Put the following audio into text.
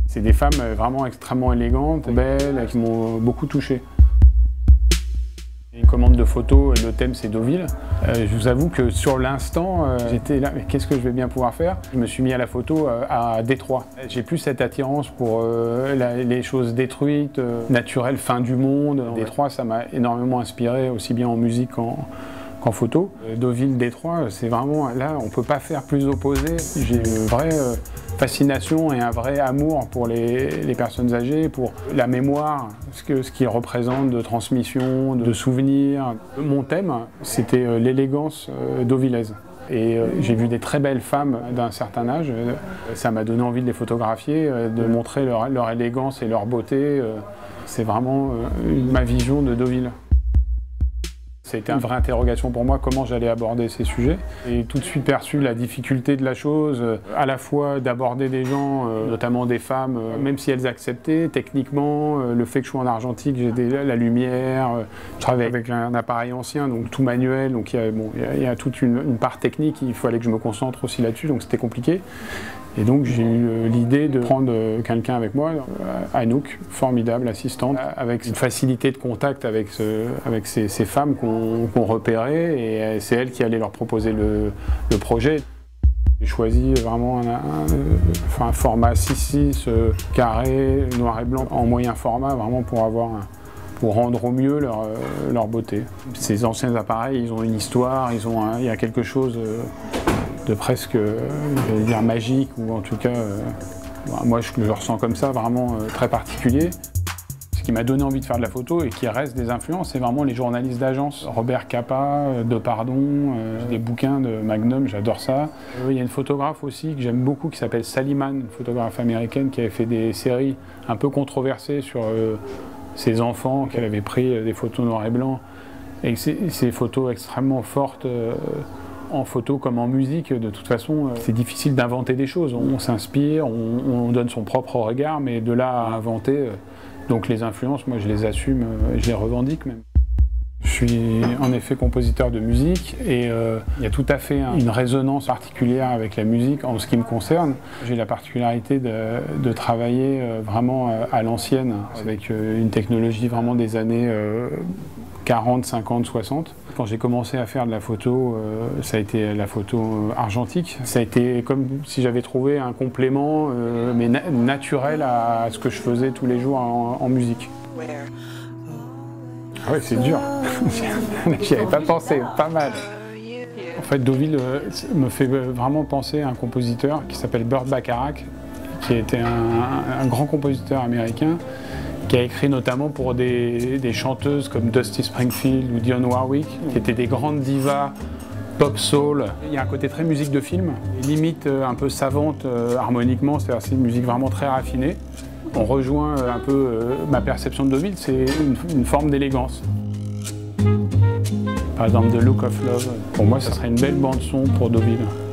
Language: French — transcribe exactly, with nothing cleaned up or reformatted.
C'est des femmes vraiment extrêmement élégantes, belles, qui m'ont beaucoup touché. Une commande de photos, le thème c'est Deauville. Euh, je vous avoue que sur l'instant, euh, j'étais là, mais qu'est-ce que je vais bien pouvoir faire? Je me suis mis à la photo euh, à Détroit. J'ai plus cette attirance pour euh, la, les choses détruites, euh, naturelles, fin du monde. Détroit, ça m'a énormément inspiré, aussi bien en musique qu'en qu'en photo. Euh, Deauville, Détroit, c'est vraiment, là, on ne peut pas faire plus opposé. J'ai une vraie euh, fascination et un vrai amour pour les, les personnes âgées, pour la mémoire, ce que ce qu'ils représentent de transmission, de souvenirs. Mon thème, c'était euh, l'élégance euh, deauvillaise. Et euh, j'ai vu des très belles femmes d'un certain âge. Euh, ça m'a donné envie de les photographier, euh, de montrer leur, leur élégance et leur beauté. Euh, c'est vraiment euh, ma vision de Deauville. C'était une vraie interrogation pour moi, comment j'allais aborder ces sujets. J'ai tout de suite perçu la difficulté de la chose, à la fois d'aborder des gens, notamment des femmes, même si elles acceptaient techniquement, le fait que je sois en argentique, j'ai la lumière, je travaille avec un appareil ancien, donc tout manuel, donc il y a, bon, il y a toute une, une part technique, il fallait que je me concentre aussi là-dessus, donc c'était compliqué. Et donc j'ai eu l'idée de prendre quelqu'un avec moi, Anouk, formidable assistante, avec une facilité de contact avec, ce, avec ces, ces femmes qu'on qu'on repérait, et c'est elle qui allait leur proposer le, le projet. J'ai choisi vraiment un, un, enfin un format six six, euh, carré, noir et blanc, en moyen format, vraiment pour avoir un, pour rendre au mieux leur, euh, leur beauté. Ces anciens appareils, ils ont une histoire, ils ont un, il y a quelque chose euh, de presque, euh, je vais dire magique, ou en tout cas, euh, moi je le ressens comme ça, vraiment euh, très particulier. Ce qui m'a donné envie de faire de la photo et qui reste des influences, c'est vraiment les journalistes d'agence. Robert Capa, Depardon, euh, des bouquins de Magnum, j'adore ça. Il y a une photographe aussi que j'aime beaucoup qui s'appelle Sally Mann, une photographe américaine qui avait fait des séries un peu controversées sur euh, ses enfants, qu'elle avait pris euh, des photos noir et blanc. Et ces, ces photos extrêmement fortes, euh, en photo comme en musique, de toute façon, c'est difficile d'inventer des choses. On s'inspire, on, on donne son propre regard, mais de là à inventer, donc les influences, moi je les assume, je les revendique même. Je suis en effet compositeur de musique et euh, il y a tout à fait une résonance particulière avec la musique en ce qui me concerne. J'ai la particularité de, de travailler vraiment à l'ancienne, avec une technologie vraiment des années quarante, cinquante, soixante. Quand j'ai commencé à faire de la photo, euh, ça a été la photo argentique. Ça a été comme si j'avais trouvé un complément, euh, mais na naturel à, à ce que je faisais tous les jours en, en musique. Ah ouais, c'est dur. J'y avais pas pensé, pas mal. En fait, Deauville euh, me fait vraiment penser à un compositeur qui s'appelle Burt Bacharach, qui était un, un grand compositeur américain, qui a écrit notamment pour des, des chanteuses comme Dusty Springfield ou Dionne Warwick, qui étaient des grandes divas pop soul. Il y a un côté très musique de film, limite un peu savante euh, harmoniquement, c'est-à-dire c'est une musique vraiment très raffinée. On rejoint un peu euh, ma perception de Deauville, c'est une, une forme d'élégance. Par exemple, The Look of Love, pour moi, ce serait une belle bande-son pour Deauville.